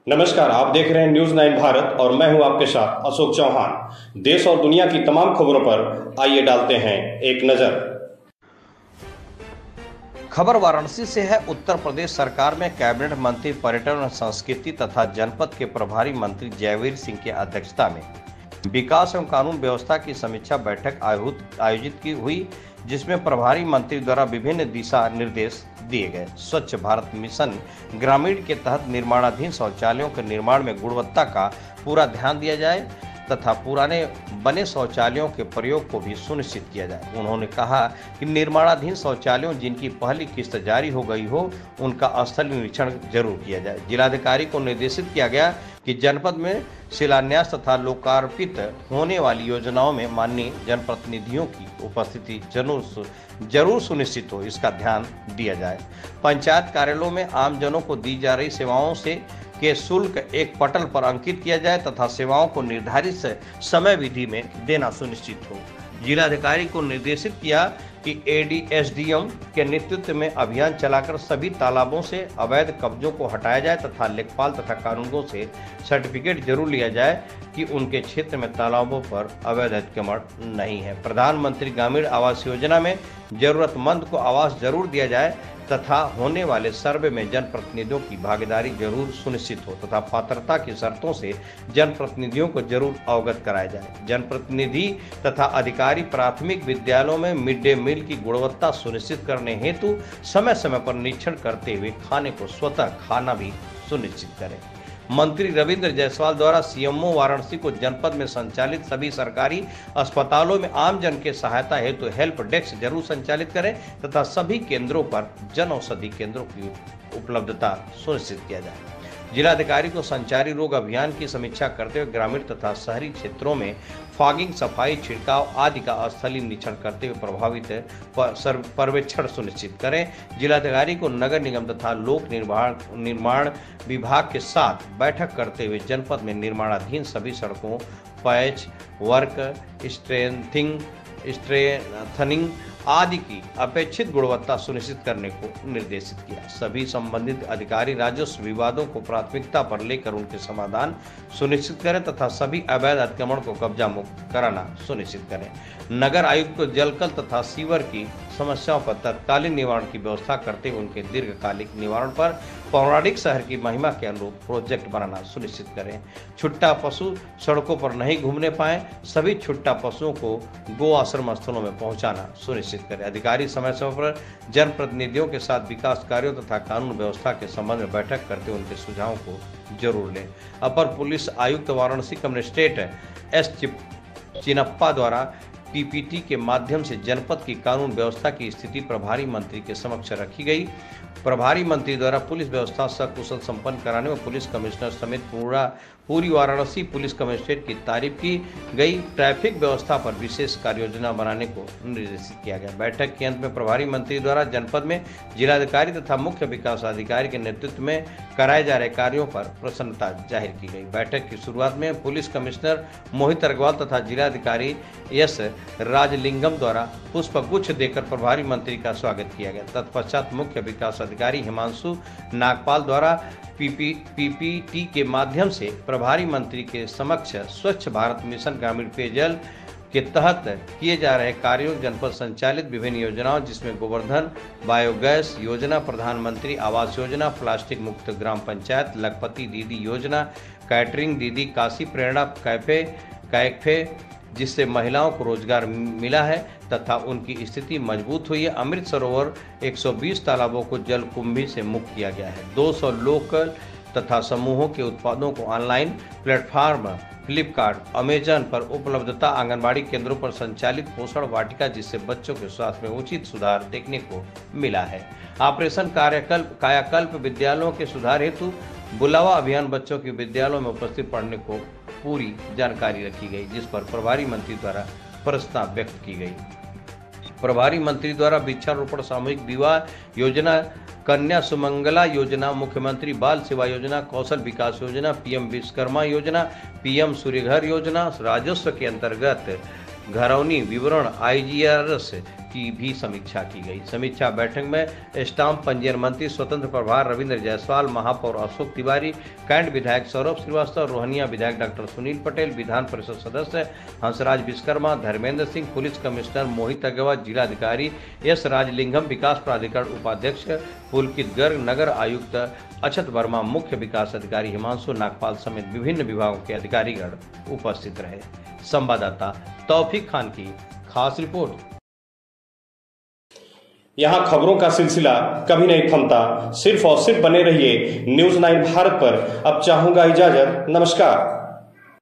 नमस्कार, आप देख रहे हैं न्यूज 9 भारत और मैं हूं आपके साथ अशोक चौहान। देश और दुनिया की तमाम खबरों पर आइए डालते हैं एक नजर। खबर वाराणसी से है। उत्तर प्रदेश सरकार में कैबिनेट मंत्री पर्यटन और संस्कृति तथा जनपद के प्रभारी मंत्री जयवीर सिंह की अध्यक्षता में विकास एवं कानून व्यवस्था की समीक्षा बैठक आयोजित की हुई, जिसमें प्रभारी मंत्री द्वारा विभिन्न दिशा निर्देश दिए गए। स्वच्छ भारत मिशन ग्रामीण के तहत निर्माणाधीन शौचालयों के निर्माण में गुणवत्ता का पूरा ध्यान दिया जाए तथा पुराने बने शौचालयों के प्रयोग को भी सुनिश्चित किया जाए। उन्होंने कहा कि निर्माणाधीन शौचालयों जिनकी पहली किस्त जारी हो गई हो, उनका स्थल निरीक्षण जरूर किया जाए। जिलाधिकारी को निर्देशित किया गया कि जनपद में शिलान्यास तथा लोकार्पित होने वाली योजनाओं में माननीय जनप्रतिनिधियों की उपस्थिति जरूर सुनिश्चित हो, इसका ध्यान दिया जाए। पंचायत कार्यालयों में आमजनों को दी जा रही सेवाओं के शुल्क एक पटल पर अंकित किया जाए तथा सेवाओं को निर्धारित समय विधि में देना सुनिश्चित हो। जिलाधिकारी को निर्देशित किया कि एसडीएम के नेतृत्व में अभियान चलाकर सभी तालाबों से अवैध कब्जों को हटाया जाए तथा लेखपाल तथा कानूनगों से सर्टिफिकेट जरूर लिया जाए कि उनके क्षेत्र में तालाबों पर अवैध अतिक्रमण नहीं है। प्रधानमंत्री ग्रामीण आवास योजना में जरूरतमंद को आवास जरूर दिया जाए तथा होने वाले सर्वे में जनप्रतिनिधियों की भागीदारी जरूर सुनिश्चित हो तथा पात्रता की शर्तों से जनप्रतिनिधियों को जरूर अवगत कराया जाए। जनप्रतिनिधि तथा अधिकारी प्राथमिक विद्यालयों में मिड डे मील की गुणवत्ता सुनिश्चित करने हेतु समय समय पर निरीक्षण करते हुए खाने को स्वतः खाना भी सुनिश्चित करें। मंत्री रविंद्र जायसवाल द्वारा सीएमओ वाराणसी को जनपद में संचालित सभी सरकारी अस्पतालों में आमजन के सहायता हेतु हेल्प डेस्क जरूर संचालित करें तथा सभी केंद्रों पर जन औषधि केंद्रों की उपलब्धता सुनिश्चित किया जाए। जिलाधिकारी को संचारी रोग अभियान की समीक्षा करते हुए ग्रामीण तथा शहरी क्षेत्रों में फॉगिंग, सफाई, छिड़काव आदि का स्थलीय निरीक्षण करते हुए प्रभावित पर्यवेक्षण सुनिश्चित करें। जिलाधिकारी को नगर निगम तथा लोक निर्माण विभाग के साथ बैठक करते हुए जनपद में निर्माणाधीन सभी सड़कों पैच वर्क, स्ट्रेथनिंग आदि की अपेक्षित गुणवत्ता सुनिश्चित करने को निर्देशित किया। सभी संबंधित अधिकारी राजस्व विवादों को प्राथमिकता पर लेकर उनके समाधान सुनिश्चित करें तथा सभी अवैध अतिक्रमण को कब्जा मुक्त कराना सुनिश्चित करें। नगर आयुक्त को जलकल तथा सीवर की समस्याओं पर तत्कालीन निवारण की व्यवस्था करते हुए उनके दीर्घकालिक निवारण पर पौराणिक शहर की महिमा के अनुरूप प्रोजेक्ट बनाना सुनिश्चित करें। छुट्टा पशु सड़कों पर नहीं घूमने पाए, सभी छुट्टा पशुओं को गो आश्रम स्थलों में पहुंचाना सुनिश्चित करें। अधिकारी समय समय पर जनप्रतिनिधियों के साथ विकास कार्यों तथा कानून व्यवस्था के संबंध में बैठक करते हुए उनके सुझावों को जरूर लें। अपर पुलिस आयुक्त वाराणसी कमिश्नरेट एस चिनप्पा द्वारा पीपीटी के माध्यम से जनपद की कानून व्यवस्था की स्थिति प्रभारी मंत्री के समक्ष रखी गई। प्रभारी मंत्री द्वारा पुलिस व्यवस्था सकुशल संपन्न कराने में पुलिस कमिश्नर समेत पूरी वाराणसी पुलिस कमिश्नरेट की तारीफ की गई। ट्रैफिक व्यवस्था पर विशेष कार्य योजना बनाने को निर्देशित किया गया। बैठक के अंत में प्रभारी मंत्री द्वारा जनपद में जिलाधिकारी तथा मुख्य विकास अधिकारी के नेतृत्व में कराए जा रहे कार्यों पर प्रसन्नता जाहिर की गई। बैठक की शुरुआत में पुलिस कमिश्नर मोहित अग्रवाल तथा जिलाधिकारी एस राजलिंगम द्वारा पुष्पगुच्छ देकर प्रभारी मंत्री का स्वागत किया गया। तत्पश्चात मुख्य विकास अधिकारी हिमांशु नागपाल द्वारा पीपीटी के माध्यम से प्रभारी मंत्री के समक्ष स्वच्छ भारत मिशन ग्रामीण पेयजल के तहत किए जा रहे कार्यों, जनपद संचालित विभिन्न योजनाओं जिसमें गोवर्धन बायोगैस योजना, प्रधानमंत्री आवास योजना, प्लास्टिक मुक्त ग्राम पंचायत, लखपति दीदी योजना, कैटरिंग दीदी, काशी प्रेरणा कैफे जिससे महिलाओं को रोजगार मिला है तथा उनकी स्थिति मजबूत हुई है। अमृत सरोवर 120 तालाबों को जल कुंभी से मुक्त किया गया है। 200 लोकल तथा समूहों के उत्पादों को ऑनलाइन प्लेटफॉर्म फ्लिपकार्ट, अमेजन पर उपलब्धता। आंगनबाड़ी केंद्रों पर संचालित पोषण वाटिका जिससे बच्चों के स्वास्थ्य में उचित सुधार देखने को मिला है। ऑपरेशन कायाकल्प विद्यालयों के सुधार हेतु बुलावा अभियान बच्चों की विद्यालयों में उपस्थित पढ़ने को पूरी जानकारी रखी गई, जिस पर प्रभारी मंत्री द्वारा प्रसन्नता व्यक्त की गई। प्रभारी मंत्री द्वारा वृक्षारोपण सामूहिक विवाह योजना, कन्या सुमंगला योजना, मुख्यमंत्री बाल सेवा योजना, कौशल विकास योजना, पीएम विश्वकर्मा योजना, पीएम सूर्यघर योजना, राजस्व के अंतर्गत घरौनी विवरण, आईजीआरएस की भी समीक्षा की गई। समीक्षा बैठक में स्टाम्प पंजीयन मंत्री स्वतंत्र प्रभार रविंद्र जायसवाल, महापौर अशोक तिवारी, कैंट विधायक सौरभ श्रीवास्तव, रोहनिया विधायक डॉक्टर सुनील पटेल, विधान परिषद सदस्य हंसराज विश्वकर्मा, धर्मेंद्र सिंह, पुलिस कमिश्नर मोहित अग्रवाल, जिलाधिकारी एस राजलिंगम, विकास प्राधिकरण उपाध्यक्ष पुलकित गर्ग, नगर आयुक्त अक्षत वर्मा, मुख्य विकास अधिकारी हिमांशु नागपाल समेत विभिन्न विभागों के अधिकारीगण उपस्थित रहे। संवाददाता तौफीक खान की खास रिपोर्ट। यहाँ खबरों का सिलसिला कभी नहीं थमता। सिर्फ और सिर्फ बने रहिए न्यूज़ 9 भारत पर। अब चाहूंगा इजाजत। नमस्कार।